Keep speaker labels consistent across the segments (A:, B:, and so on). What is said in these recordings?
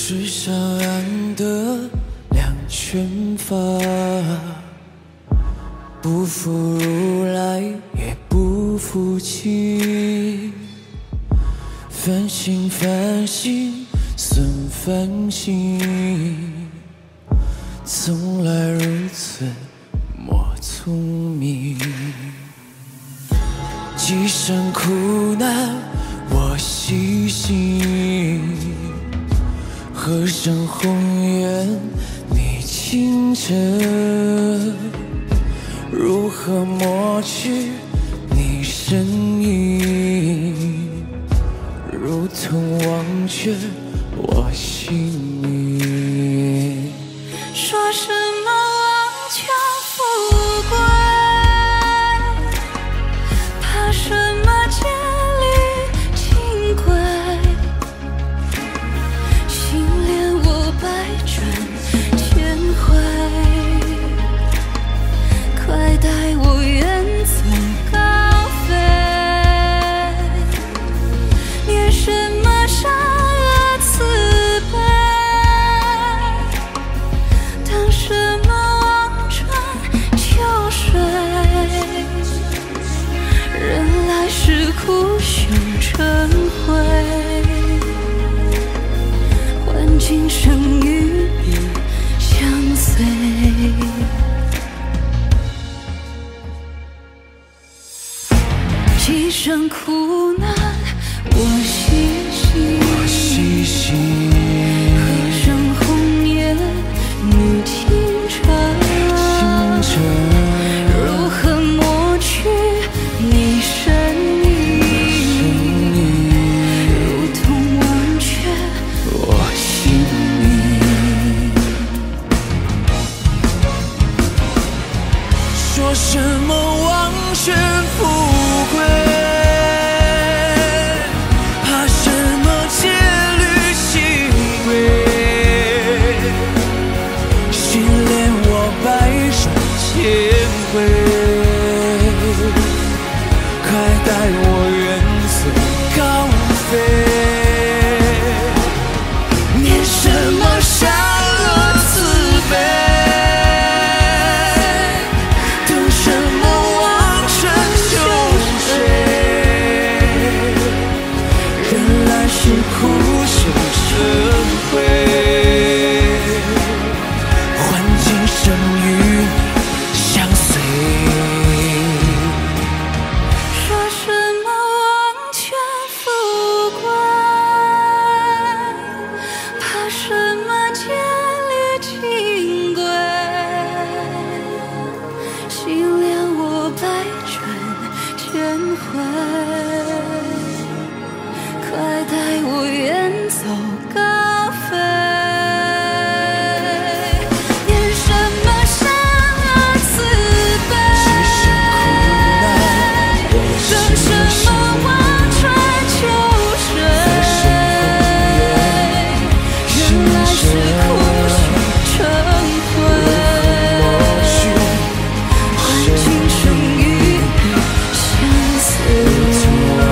A: 世上安得两全法，不负如来也不负己。凡心凡心损凡心，从来如此莫聪明。几生苦难我细心，何生宏愿你清澈，如何抹去你身影，如同忘却我姓名。
B: 说什么王权富贵，怕什么戒律清规，心恋我百转千回，快带我远走高飞。念什么善恶慈悲，当什么望穿秋水，人来是苦修成灰，换今生与你相随。几生苦难我细心，何生红颜你清澈，如何抹去你身影，如同忘却
A: 我姓名。说什么王权富贵，怕什么戒律清规，心恋我百转千回，快带我远走高飞。念什么善恶慈悲，等什么望穿秋水，人来是苦修成灰，换今生与你相随。
B: 说什么王权富贵，怕什么戒律清规，心恋我百转千回，快带我远走高飞。念什么善恶慈悲，等什么望穿秋水，人来是苦修成灰，换今生与你相随。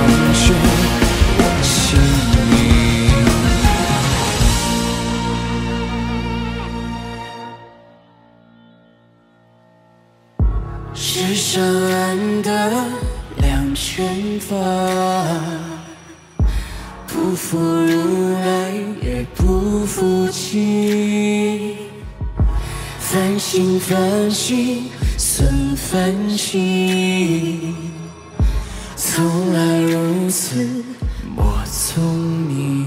A: 世上安得两全法，不负如来也不负己。凡心凡心损凡心，从来如此莫聪明。